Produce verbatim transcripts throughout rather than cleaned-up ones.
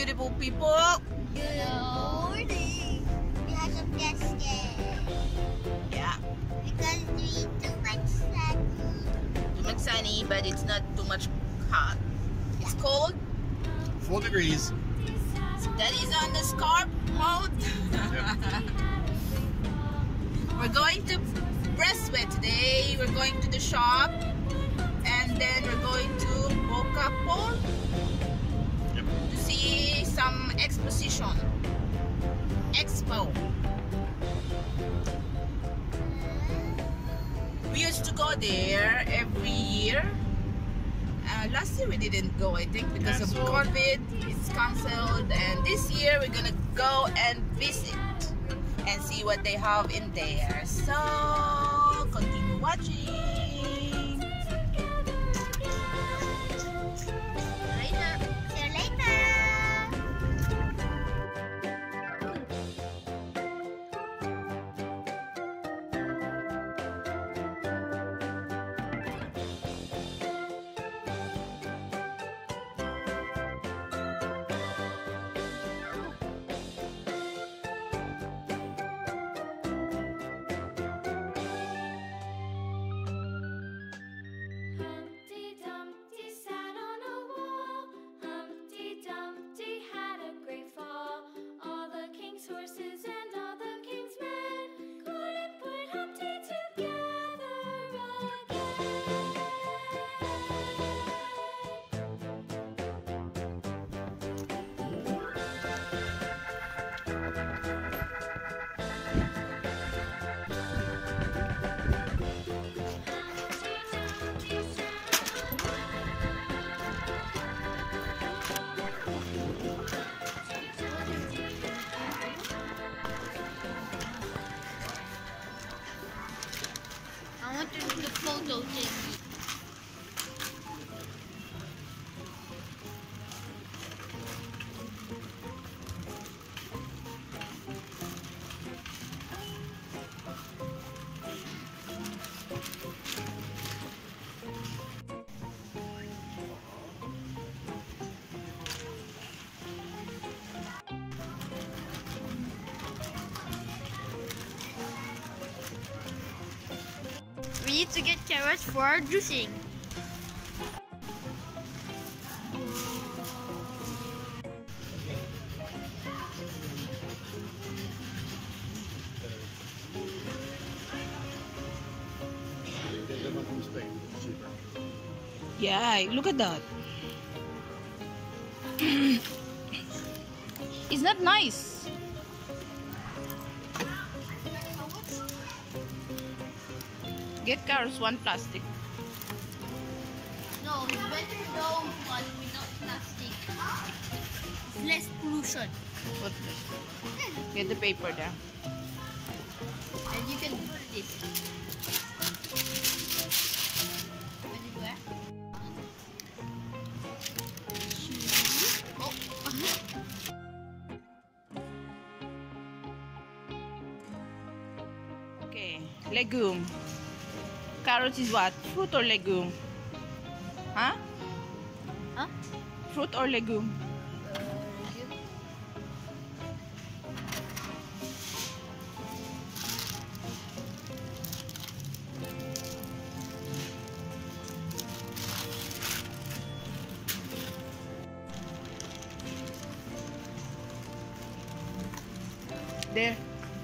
beautiful people. Good morning. We have some guests there. Yeah. Because we too much sunny. Too much sunny, but it's not too much hot. It's cold. Four degrees. Daddy's on the scarf mode. We're going to Bressuire today. We're going to the shop, and then we're going to Carrefour Yep. to see some exposition. Expo. We used to go there every year. Uh, last year we didn't go, I think, because of Cancelled. COVID. It's cancelled, and this year we're gonna go and visit and see what they have in there. So continue watching. Later. See you later. Humpty Dumpty sat on a wall. Humpty Dumpty had a great fall. All the king's horses and all the king's men couldn't put Humpty together I want to do the photo thing. We need to get carrots for our juicing. Get them up from Spain. It's cheaper. Yeah, look at that. It's not nice. Get carrots, one plastic. No, it's better those one without plastic. It's less pollution. What the- Get the paper there. And you can put this. Anywhere. Oh. Okay, legume. Carrots is what? Fruit or legume? Huh? Huh? Fruit or legume? There.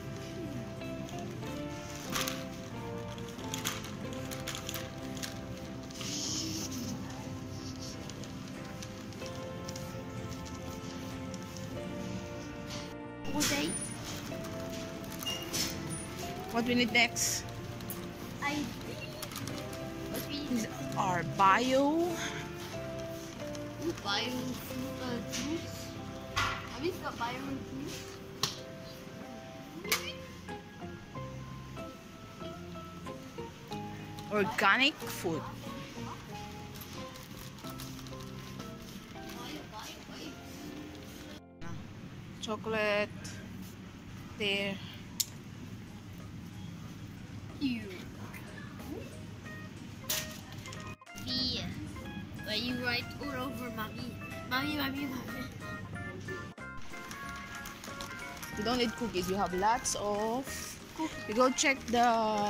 Okay. What we need next I what we is our bio. bio fruit uh, juice. Have you got bio juice? Organic food. Chocolate. There. You. B. Where you write all over mommy. Mommy, mommy, mommy. You don't need cookies. You have lots of. You go check the.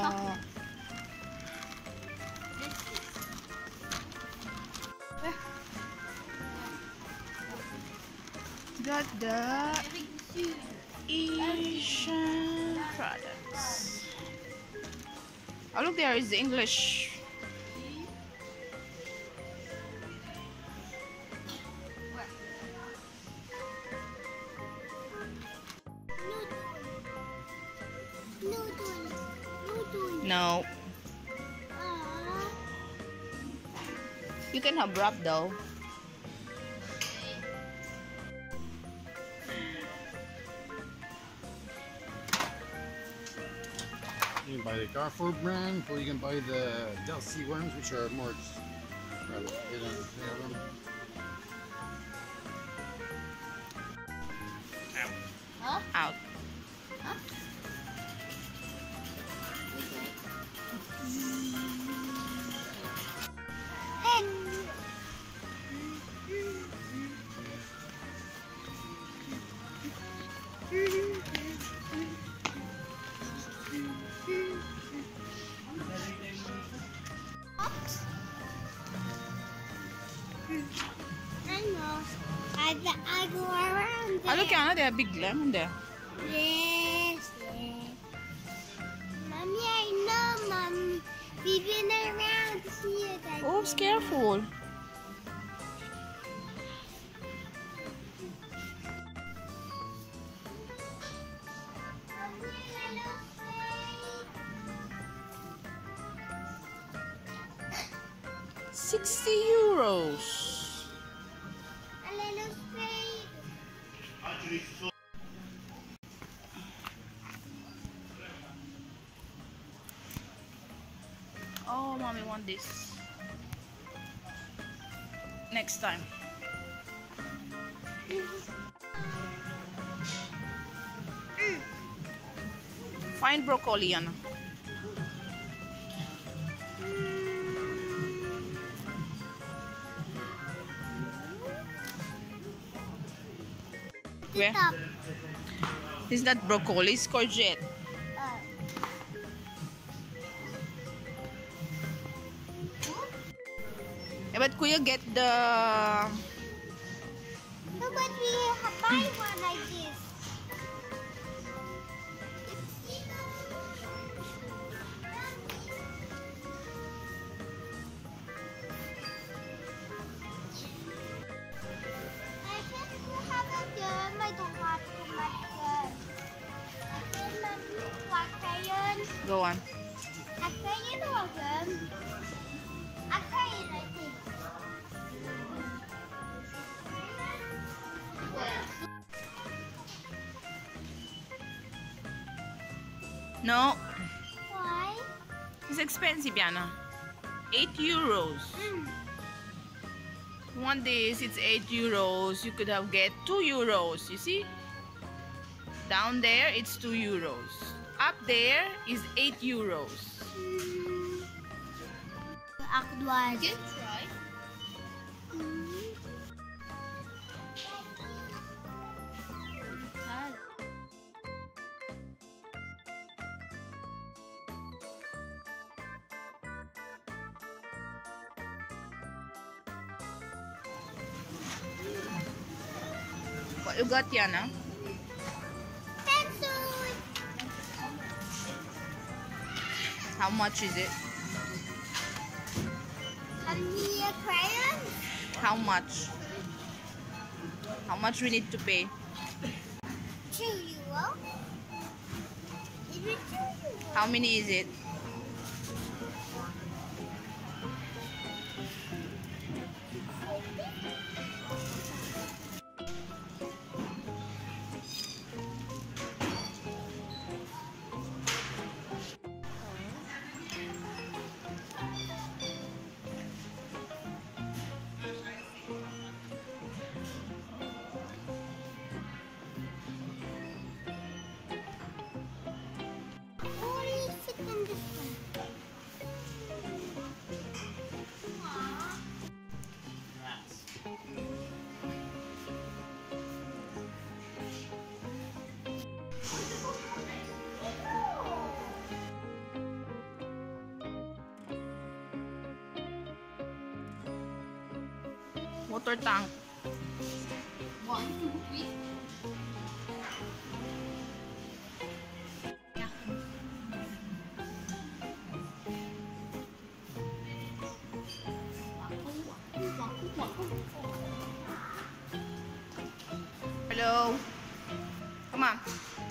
Got the Asian products. Oh look, there is the English. No. You can have wrap though. You can buy the Carrefour brand, or you can buy the Delcy ones, which are more. Well, they don't, they have them. Huh? Out. Huh? I know. I, I go around there. Oh look, Anna, they have big lemon there. Yes, yes. Mommy, I know, Mommy. We've been around here. That Oh, be careful. Sixty euros. A little spade. Oh, mommy want this. Next time. Find broccoli, Anna. Where? Stop. Is that broccoli? It's courgette. Uh, Eh, but could you get the... no, but we have buy one like this. I just have a gun. I don't have too much gun. I can walk crayon. Go on. A crayon or a gun? A crayon, I think. No, Why? it's expensive, Anna. Eight euros. Mm. One this, it's eight euros. You could have get two euros. You see? Down there, it's two euros. Up there is eight euros. Aquadwise. Good try. What you got, Yana? Pencil. How much is it? And the crayon. How much? How much we need to pay? Two euro. Is it two euro? How many is it? What do you sit in the Water tank. One, two, three. Hello. Come on.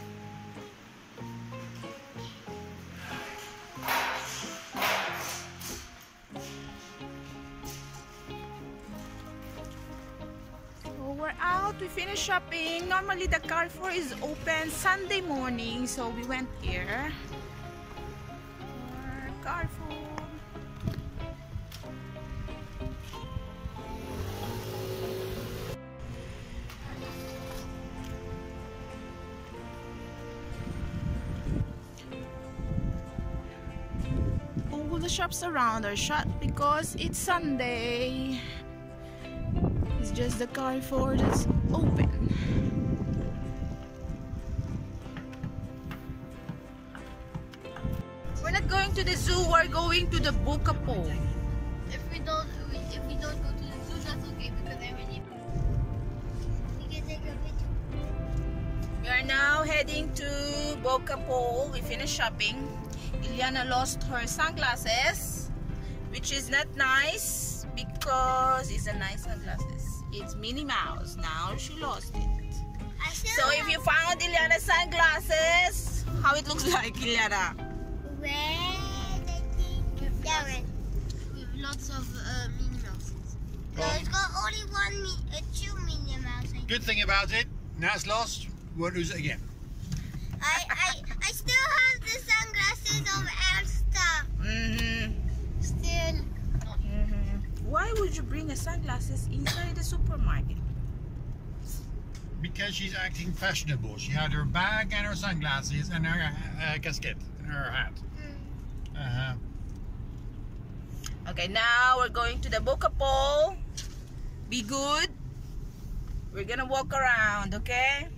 So we're out. We finished shopping. Normally the Carrefour is open Sunday morning, so we went here. For Carrefour. All the shops around are shut because it's Sunday. It's just the Carrefour that's open. We're not going to the zoo, we're going to the Bukapo. If we don't, if we don't go to the zoo, that's okay because I already. We can take a picture. We are now heading to Bukapo. We finished shopping. Iliana lost her sunglasses, which is not nice because it's a nice sunglasses. It's Minnie Mouse. Now she lost it. I still So if you found Iliana's sunglasses, how it looks like, Iliana? red, I think. Yeah, red. With lots of uh, Minnie Mouses. No, it's got only one, mi uh, two Minnie Mouse. I Good thing about it, now it's lost, won't lose it again. I, I, I still have the sunglasses of Elsa. Mm-hmm. Still. Mm-hmm. Why would you bring a sunglasses inside the supermarket? Because she's acting fashionable. She had her bag and her sunglasses and her uh, casket and her hat. Uh-huh. Okay, now we're going to the Bukapo. Be good. We're gonna walk around, okay?